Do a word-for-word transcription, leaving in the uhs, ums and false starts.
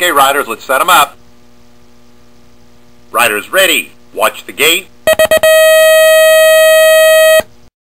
Okay, riders, let's set them up. Riders ready. Watch the gate.